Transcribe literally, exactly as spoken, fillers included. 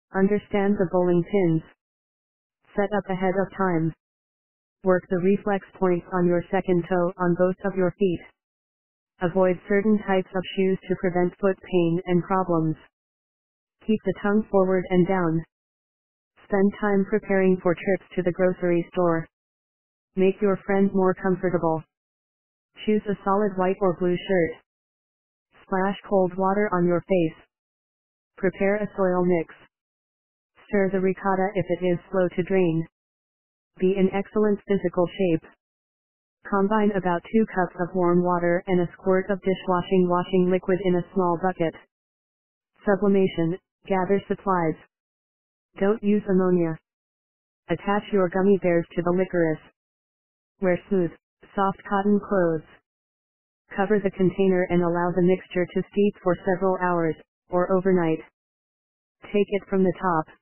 Understand the bowling pins. Set up ahead of time. Work the reflex points on your second toe on both of your feet. Avoid certain types of shoes to prevent foot pain and problems. Keep the tongue forward and down. Spend time preparing for trips to the grocery store. Make your friend more comfortable. Choose a solid white or blue shirt. Splash cold water on your face. Prepare a soil mix. Stir the ricotta if it is slow to drain. Be in excellent physical shape. Combine about two cups of warm water and a squirt of dishwashing washing liquid in a small bucket. Sublimation. Gather supplies. Don't use ammonia. Attach your gummy bears to the licorice. Wear smooth, soft cotton clothes. Cover the container and allow the mixture to steep for several hours, or overnight. Take it from the top.